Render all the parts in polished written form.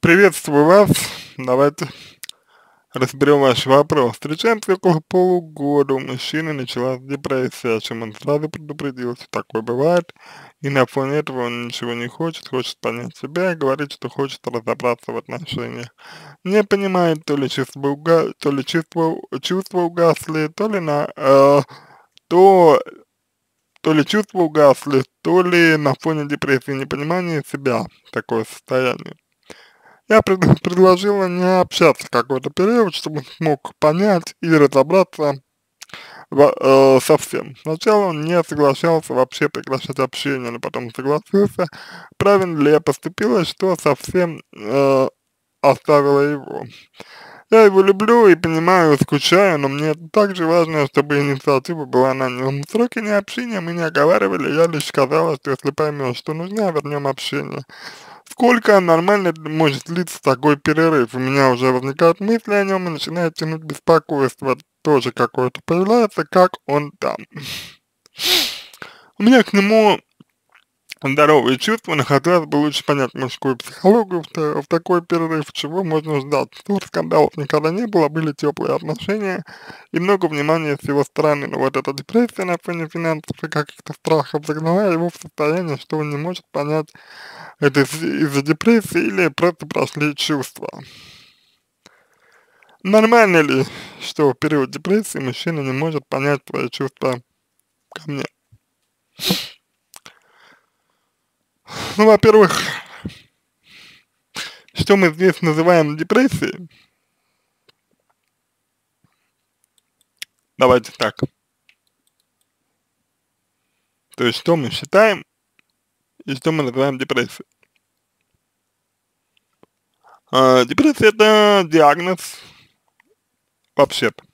Приветствую вас. Давайте разберем ваш вопрос. Встречаемся около полугода. У мужчины началась депрессия, о чем он сразу предупредил, что такое бывает. И на фоне этого он ничего не хочет, хочет понять себя и говорит, что хочет разобраться в отношениях. Не понимает, то ли чувства угасли, то, то ли чувства угасли, то ли на фоне депрессии непонимания себя такое состояние. Я предложила не общаться какой-то период, чтобы он смог понять и разобраться со всем. Сначала он не соглашался вообще прекращать общение, но потом согласился. Правильно ли я поступила, что совсем оставила его? Я его люблю и понимаю, скучаю, но мне также важно, чтобы инициатива была на нем. В сроки необщения мы не оговаривали, я лишь сказала, что если поймешь, что нужна, вернем общение. Сколько нормально может длиться такой перерыв? У меня уже возникают мысли о нем и начинает тянуть беспокойство. Тоже какое-то появляется, как он там. У меня к нему здоровые чувства, но хотелось бы лучше понять мужскую психологию в такой перерыв, чего можно ждать. Ссор, скандалов никогда не было, были теплые отношения и много внимания с его стороны, но вот эта депрессия на фоне финансов и каких-то страхов загнала его в состояние, что он не может понять, это из-за депрессии или просто прошли чувства. Нормально ли, что в период депрессии мужчина не может понять свои чувства ко мне? Ну, во-первых, что мы здесь называем депрессией? Давайте так. То есть, что мы считаем и что мы называем депрессией? Депрессия — это диагноз вообще-то.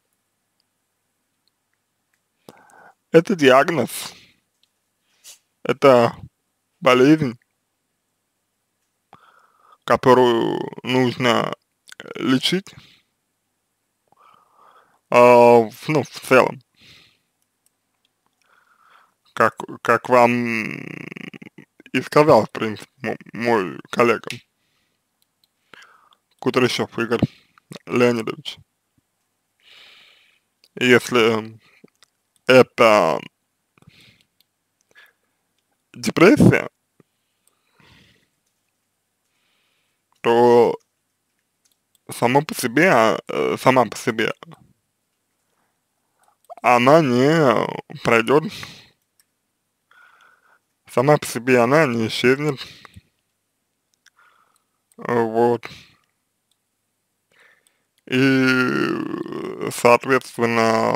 Это диагноз, это болезнь, которую нужно лечить, ну, в целом, как вам и сказал, в принципе, мой коллега Кудряшов Игорь Леонидович. Если это депрессия, то сама по себе она не пройдет, сама по себе она не исчезнет, вот. И, соответственно,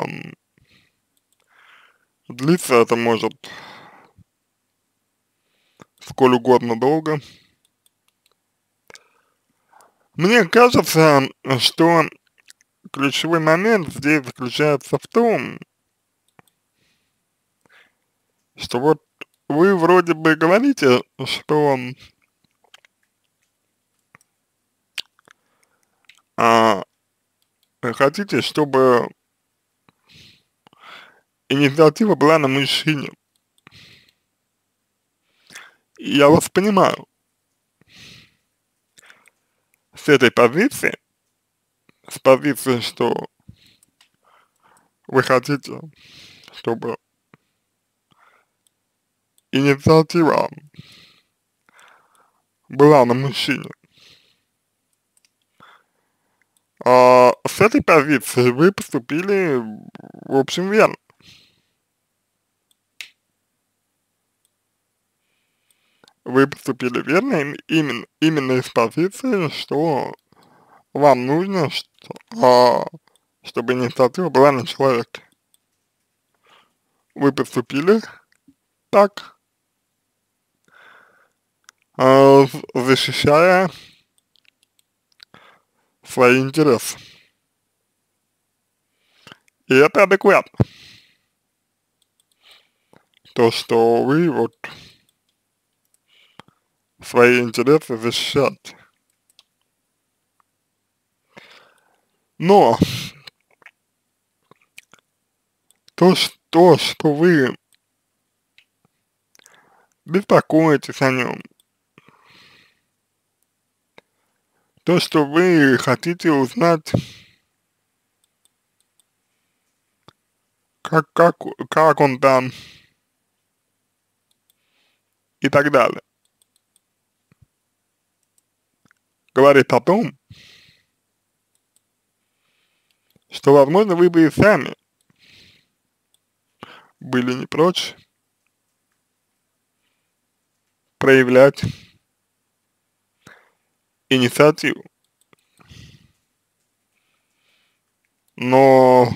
длиться это может сколь угодно долго. Мне кажется, что ключевой момент здесь заключается в том, что вот вы вроде бы говорите, что а, хотите, чтобы инициатива была на мужчине. И я вас понимаю. С этой позиции, с позиции, что вы хотите, чтобы инициатива была на мужчине. С этой позиции вы поступили, в общем, верно. Вы поступили верно именно из позиции, что вам нужно, чтобы инициатива была на человеке. Вы поступили так, защищая свои интересы. И это адекватно. То, что вы вот свои интересы защищаете. Но что вы беспокоитесь о нем, то, что вы хотите узнать, как, как, как он там и так далее, говорит о том, что, возможно, вы бы и сами были не прочь проявлять инициативу. Но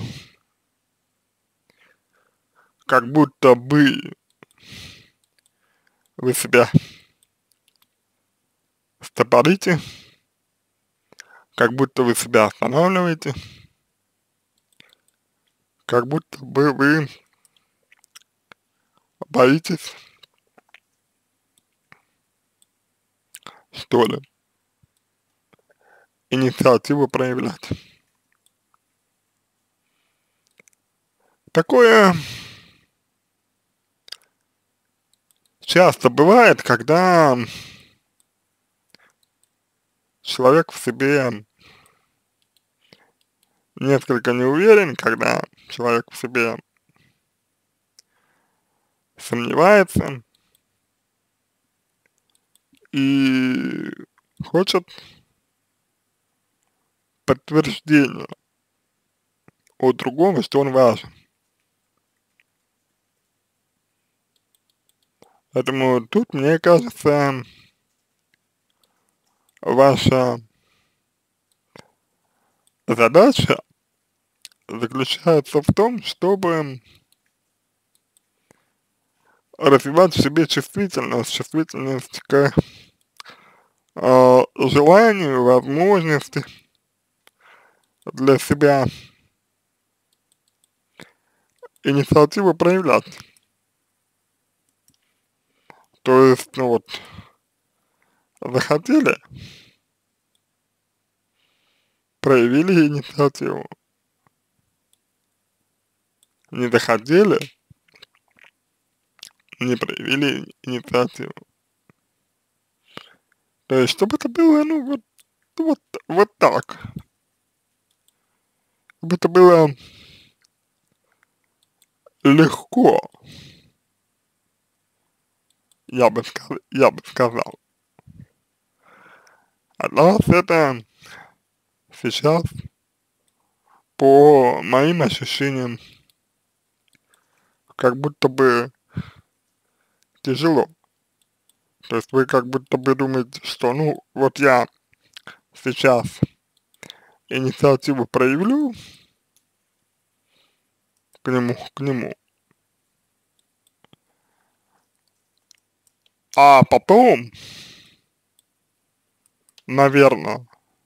как будто бы вы себя стопорите, как будто вы себя останавливаете, как будто бы вы боитесь, что ли, инициативу проявлять. Такое часто бывает, когда человек в себе несколько не уверен, когда человек в себе сомневается и хочет подтверждения от другого, что он важен. Поэтому тут, мне кажется, ваша задача заключается в том, чтобы развивать в себе чувствительность к желанию, возможности для себя инициативу проявлять. То есть, ну вот, захотели, проявили инициативу, не захотели, не проявили инициативу. То есть, чтобы это было, ну, вот так. Чтобы это было легко, я бы сказал. А для вас это сейчас, по моим ощущениям, как будто бы тяжело. То есть вы как будто бы думаете, что, ну, вот я сейчас инициативу проявлю к нему, а потом, наверное,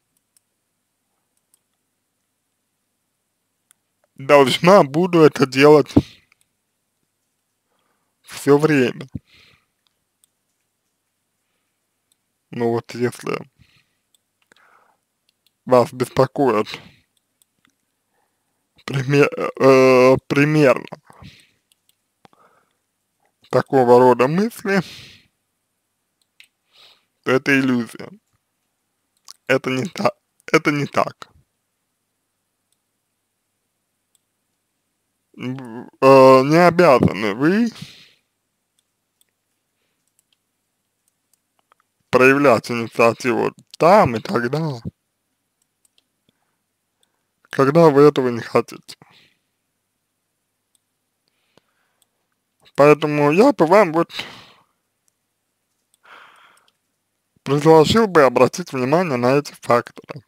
должна буду это делать все время. Ну вот если вас беспокоит примерно такого рода мысли, то это иллюзия. Это не так. Это не так. Не обязаны вы проявлять инициативу там и тогда, когда вы этого не хотите. Поэтому я бы вам вот предложил бы обратить внимание на эти факторы.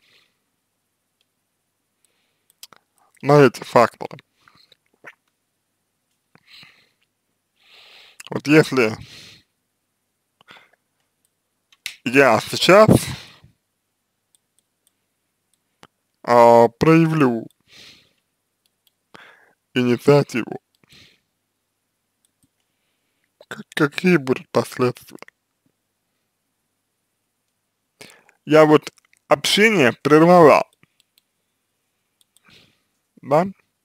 На эти факторы. Вот если я сейчас проявлю инициативу, какие будут последствия? Я вот общение прервала, да?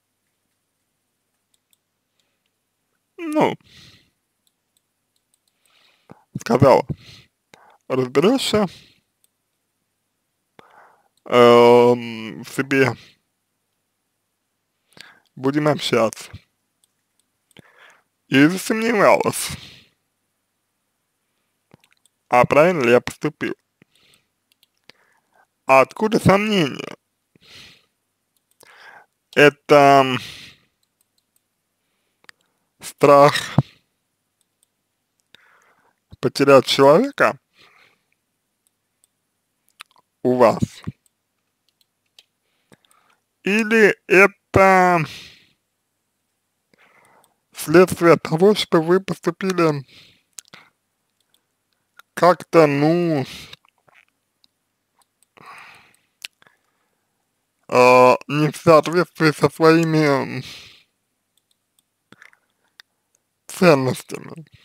Ну, сказала, разберешься, в себе, будем общаться. И засомневалась, а правильно ли я поступил. А откуда сомнения? Это страх потерять человека у вас? Или это следствие того, что вы поступили как-то, ну, не в соответствии со своими ценностями?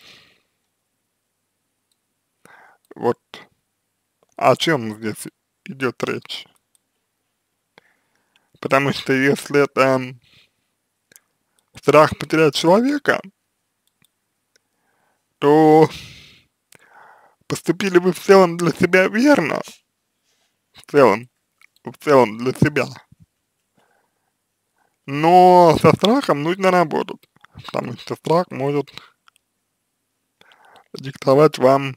Вот о чем здесь идет речь? Потому что если это страх потерять человека, то поступили вы в целом для себя верно, в целом для себя, но со страхом нужно работать, потому что страх может диктовать вам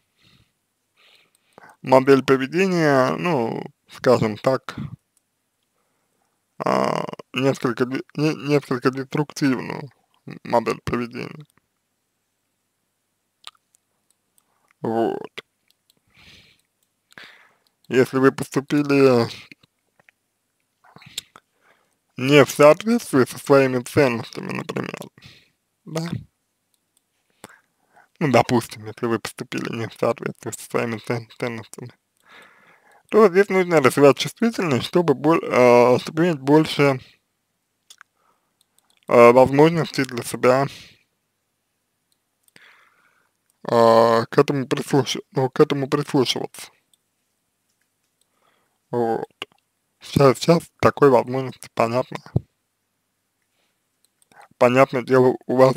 модель поведения, ну, скажем так, несколько деструктивную модель поведения. Вот. Если вы поступили не в соответствии со своими ценностями, например, да, ну, допустим, если вы поступили не в соответствии со своими ценностями, то здесь нужно развивать чувствительность, чтобы иметь больше возможностей для себя к этому прислушиваться. Вот. Сейчас такой возможности, понятное дело, у вас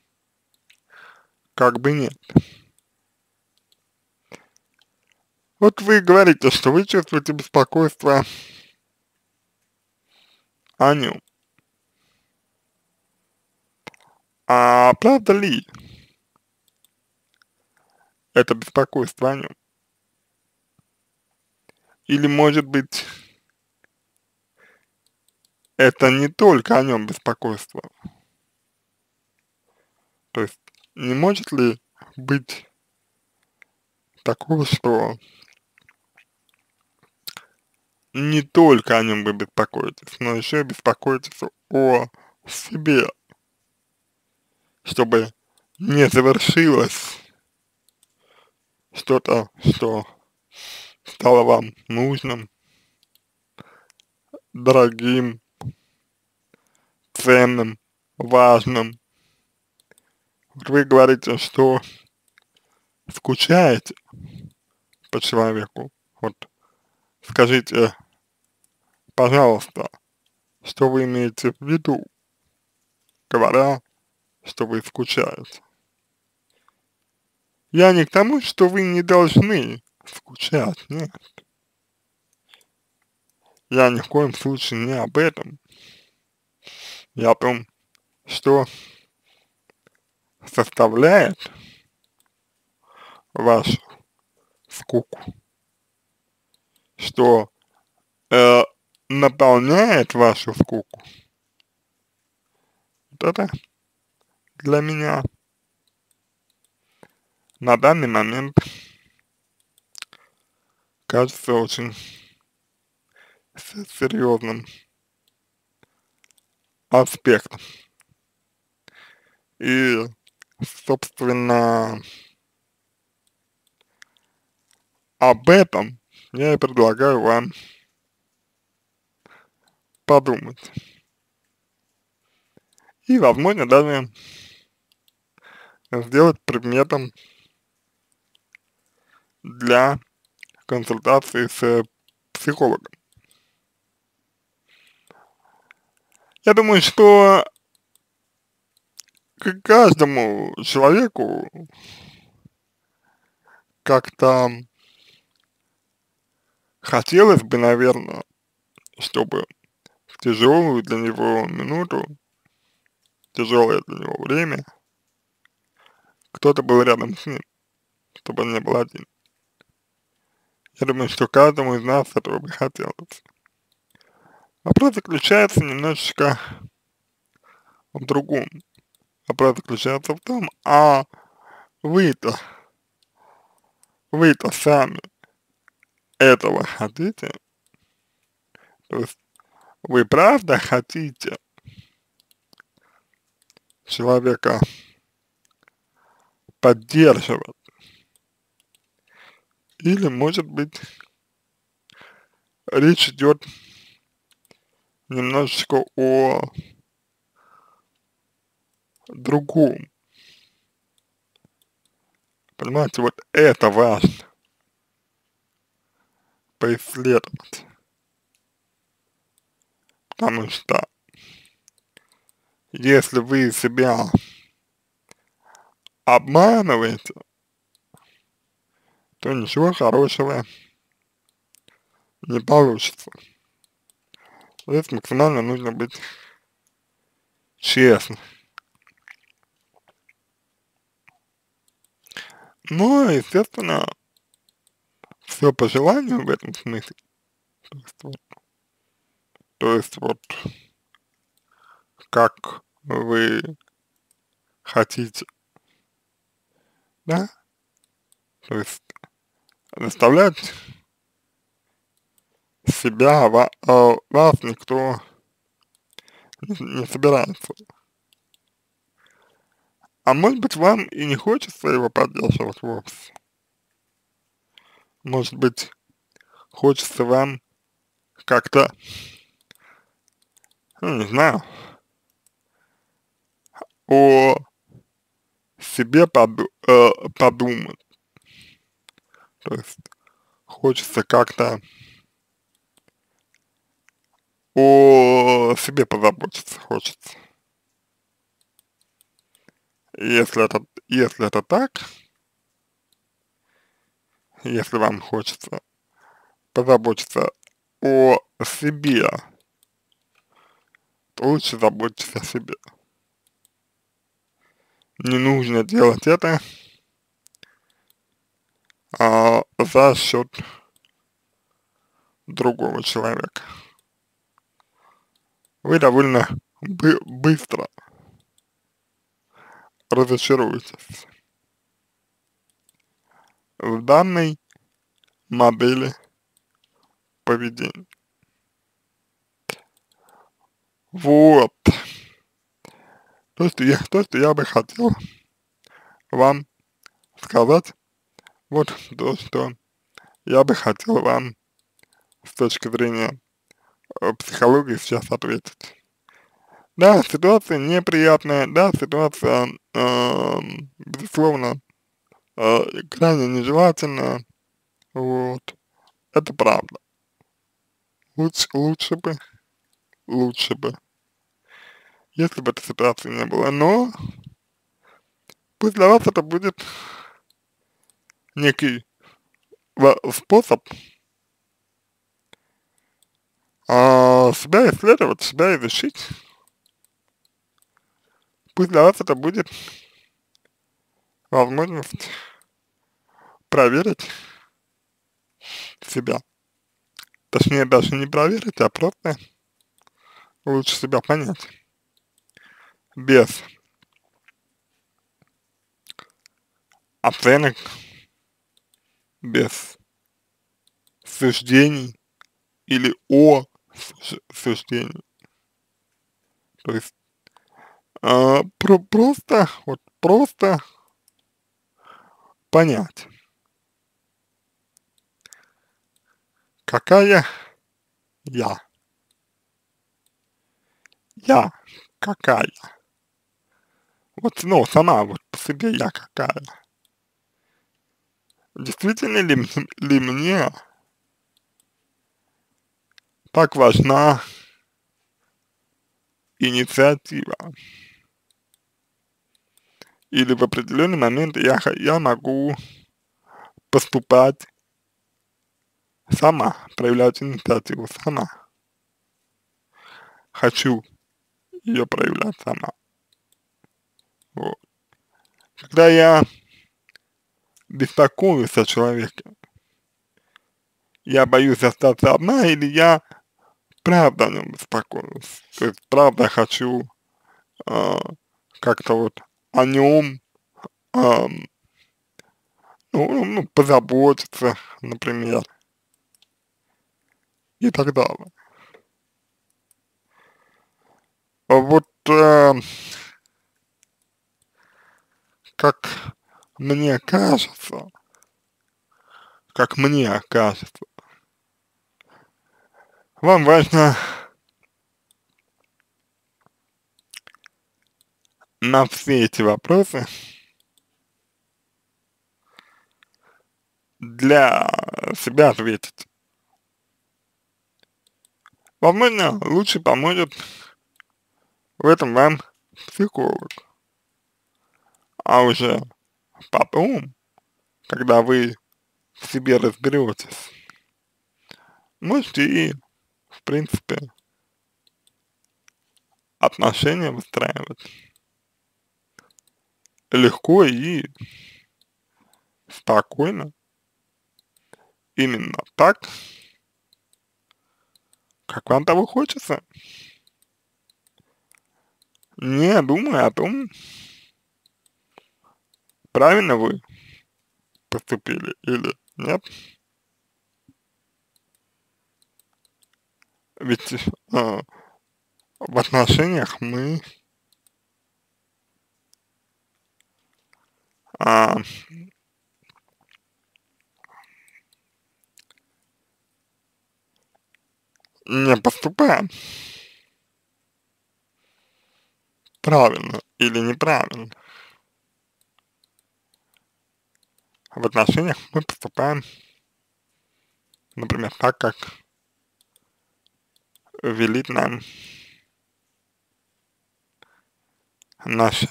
как бы нет. Вот вы говорите, что вы чувствуете беспокойство о нем. А правда ли это беспокойство о нем? Или, может быть, это не только о нем беспокойство? То есть, не может ли быть такого, что не только о нем вы беспокоитесь, но еще и беспокоитесь о себе, чтобы не завершилось что-то, что стало вам нужным, дорогим, ценным, важным. Вот вы говорите, что скучаете по человеку. Вот скажите, пожалуйста, что вы имеете в виду, говоря, что вы скучаете? Я не к тому, что вы не должны скучать, нет. Я ни в коем случае не об этом. Я о том, что составляет вашу скуку, что э, наполняет вашу скуку. Вот это для меня на данный момент кажется очень серьезным аспектом. И, собственно, об этом я и предлагаю вам подумать. И, возможно, даже сделать предметом для консультации с психологом. Я думаю, что к каждому человеку как-то хотелось бы, наверное, чтобы в тяжелую для него минуту, тяжелое для него время, кто-то был рядом с ним, чтобы он не был один. Я думаю, что каждому из нас этого бы хотелось. Вопрос заключается немножечко в другом. Вопрос заключается в том, а вы-то, вы-то сами этого хотите? То есть вы правда хотите человека поддерживать? Или, может быть, речь идет немножечко о другом? Понимаете, вот это важно поисследовать, потому что если вы себя обманываете, то ничего хорошего не получится. Здесь максимально нужно быть честным. Но, естественно, все по желанию в этом смысле. То есть вот, то есть вот как вы хотите, да? То есть заставлять себя, вас никто не собирается. А может быть, вам и не хочется его поддерживать вовсе. Может быть, хочется вам как-то, ну, не знаю, о себе подумать. То есть хочется как-то о себе позаботиться, хочется. Если это так, если вам хочется позаботиться о себе, то лучше заботьтесь о себе. Не нужно делать это за счет другого человека. Вы довольно быстро разочаруетесь в данной модели поведения. Вот. То, что я бы хотел вам сказать, вот то, что я бы хотел вам с точки зрения психологии сейчас ответить. Да, ситуация неприятная, да, ситуация, безусловно, крайне нежелательная, вот, это правда. Лучше бы, лучше бы, если бы этой ситуации не было, но пусть для вас это будет некий способ себя исследовать, себя изучить, пусть для вас это будет возможность проверить себя. Точнее, даже не проверить, а просто лучше себя понять. Без оценок, без суждений или о суждений. То есть просто, вот просто понять, какая я, я какая. Вот, ну, сама вот по себе я какая. Действительно ли мне так важна инициатива? Или в определенный момент я могу поступать сама проявлять инициативу, сама. Хочу ее проявлять сама. Вот. Когда я беспокоюсь о человеке, я боюсь остаться одна или я правда о нем беспокоюсь. То есть правда хочу а, как-то вот о нем ну, позаботиться, например, и так далее. А вот как мне кажется, как мне кажется, вам важно на все эти вопросы для себя ответить. Возможно, лучше поможет в этом вам психолог. А уже потом, когда вы в себе разберетесь, можете и, в принципе, отношения выстраивать легко и спокойно, именно так, как вам того хочется, не думая о том, правильно вы поступили или нет. Ведь в отношениях мы а, не поступаем правильно или неправильно. В отношениях мы поступаем, например, так, как велит нам наше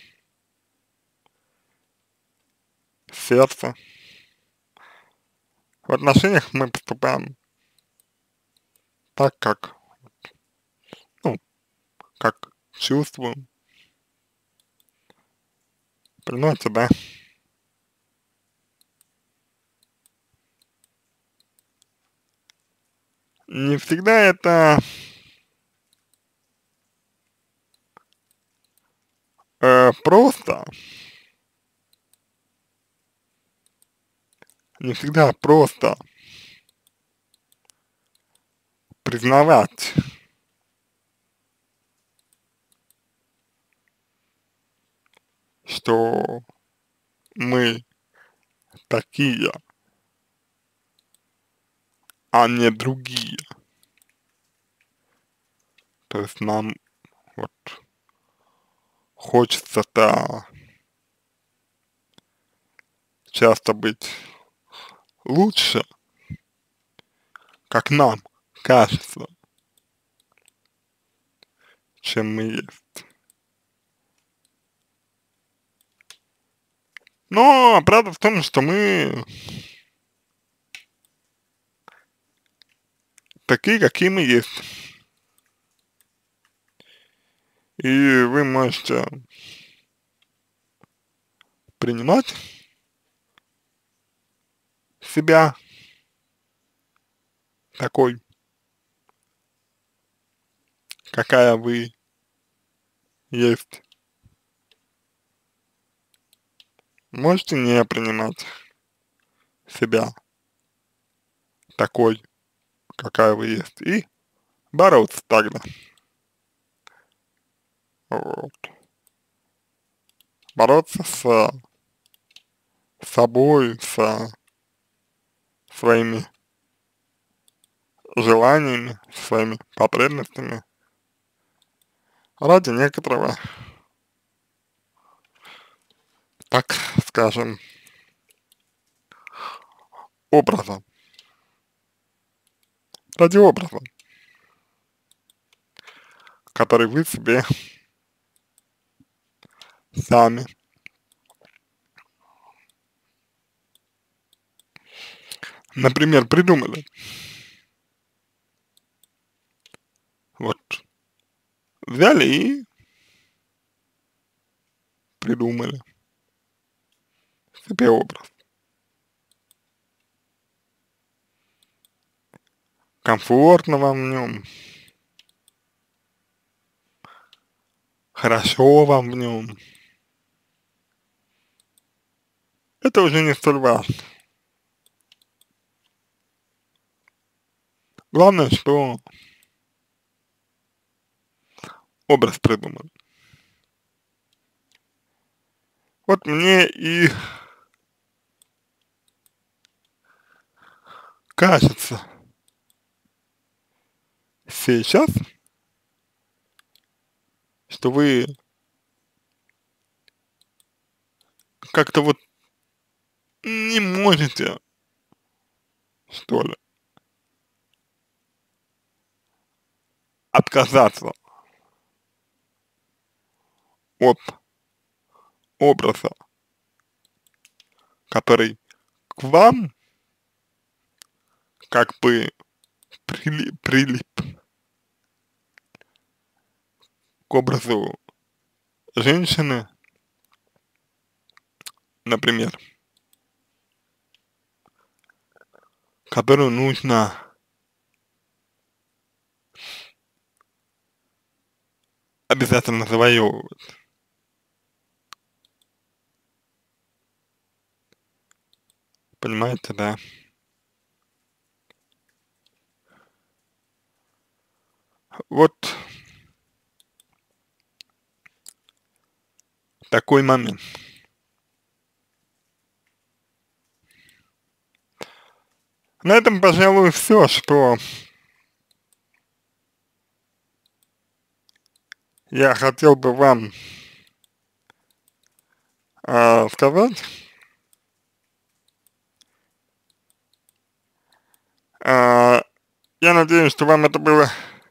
сердце. В отношениях мы поступаем так, как, ну, как чувствуем. Понимаете, да? Не всегда это просто, не всегда просто признавать, что мы такие, а не другие. То есть нам вот хочется-то часто быть лучше, как нам кажется, чем мы есть. Но правда в том, что мы такие, какие мы есть. И вы можете принимать себя такой, какая вы есть. Можете не принимать себя такой, какая вы есть. И бороться тогда. Вот. Бороться с собой, со своими желаниями, своими потребностями ради некоторого, так скажем, образа, ради образа, который вы себе сами например, придумали. Вот взяли и придумали себе образ. Комфортно вам в нем, хорошо вам в нем. Это уже не столь важно. Главное, что образ придуман. Вот мне и кажется сейчас, что вы как-то вот не можете, что ли, отказаться от образа, который к вам как бы прилип к образу женщины, например, которую нужно обязательно завоевывать. Понимаете, да? Вот такой момент. На этом, пожалуй, все, что я хотел бы вам сказать. А, я надеюсь, что вам это было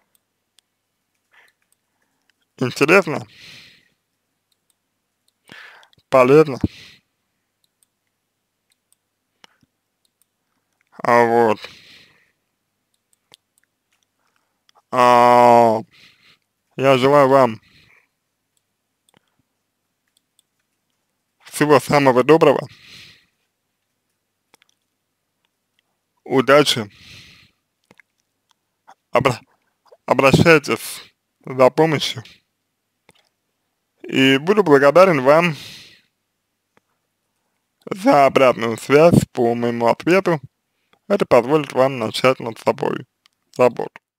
интересно, полезно. Вот. А, я желаю вам всего самого доброго, удачи, обра обращайтесь за помощью, и буду благодарен вам за обратную связь по моему ответу. Это позволит вам начать над собой работу.